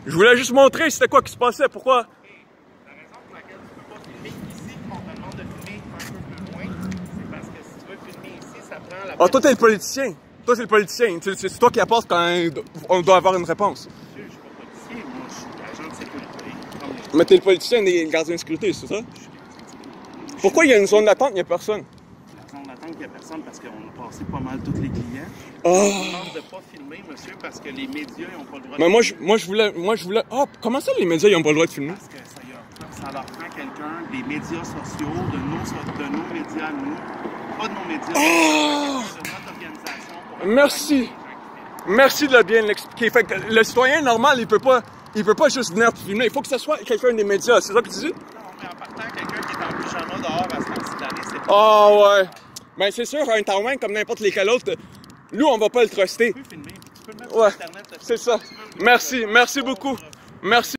Je voulais juste montrer c'était quoi qui se passait, pourquoi? La raison pour laquelle tu ne peux pas filmer ici, qu'on te demande de filmer un peu plus loin, c'est parce que si tu veux filmer ici, ça prend la... Ah, toi, t'es le politicien. Toi, c'est le politicien. C'est toi qui apporte quand on doit avoir une réponse. Je ne suis pas policier, moi, je suis agent de sécurité. Mais t'es le politicien des gardiens de sécurité, c'est ça? Pourquoi il y a une zone d'attente, il n'y a personne? La zone d'attente, il n'y a personne parce qu'on a passé pas mal tous les clients. Oh. On demande de ne pas filmer, monsieur, parce que les médias n'ont pas le droit de Mais filmer. moi, je voulais... Oh, comment ça, les médias, ils n'ont pas le droit de filmer? Parce que ça leur prend quelqu'un des médias sociaux, de nos médias, nous, pas de nos médias, Oh. de notre organisation. Pour Merci. Merci de le bien l'expliquer. Fait que le citoyen normal, il peut pas juste venir filmer. Il faut que ce soit quelqu'un des médias. C'est ça que tu dis? Non, mais en partant, quelqu'un qui est en pyjama dehors à ce temps-ci de l'année, c'est pas... Ah ouais. Ben c'est sûr, un Taouin comme n'importe lesquels autres, nous, on va pas le truster. Tu peux filmer, puis tu peux le mettre Ouais, sur Internet. c'est ça. Merci beaucoup. Merci.